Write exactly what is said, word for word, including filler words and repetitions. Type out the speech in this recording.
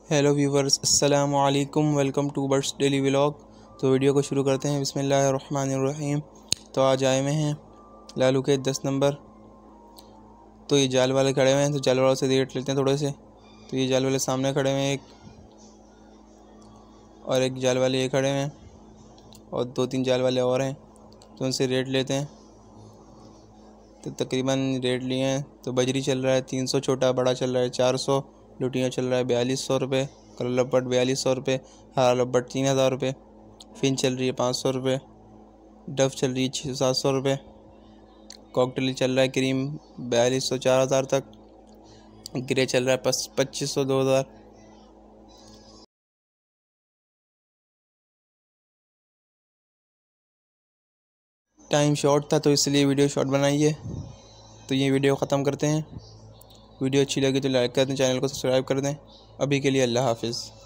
Hello viewers, अस्सलाम वालेकुम। Welcome to birds daily vlog. तो वीडियो को शुरू करते हैं। बिस्मिल्लाहिर्रहमानिर्रहीम। तो आज आए हुए हैं लालू के दस नंबर। तो ये जाल वाले खड़े हुए हैं, तो जाल वालों से रेट लेते हैं थोड़े से। तो ये जाल वाले सामने खड़े हुए हैं एक, और एक जाल वाले ये खड़े हुए हैं, और दो तीन जाल वाले और हैं। तो उनसे रेट लेते हैं। तो तकरीबन रेट लिए हैं। तो बजरी चल रहा है तीन सौ, छोटा बड़ा चल रहा है चार सौ, लुटिया चल रहा है बयालीस सौ रुपये, कलर लपट बयालीस सौ रुपये, हरा लपट तीन हज़ार रुपये, फिन चल रही है पाँच सौ रुपये, डफ चल रही है छः सात सौ रुपये, कॉकटेल चल रहा है क्रीम बयालीस सौ चार हज़ार तक, ग्रे चल रहा है पच्चीस सौ दो हज़ार। टाइम शॉर्ट था तो इसलिए वीडियो शॉर्ट बनाई है। तो ये वीडियो ख़त्म करते हैं। वीडियो अच्छी लगी तो लाइक कर दें, चैनल को सब्सक्राइब कर दें। अभी के लिए अल्लाह हाफिज़।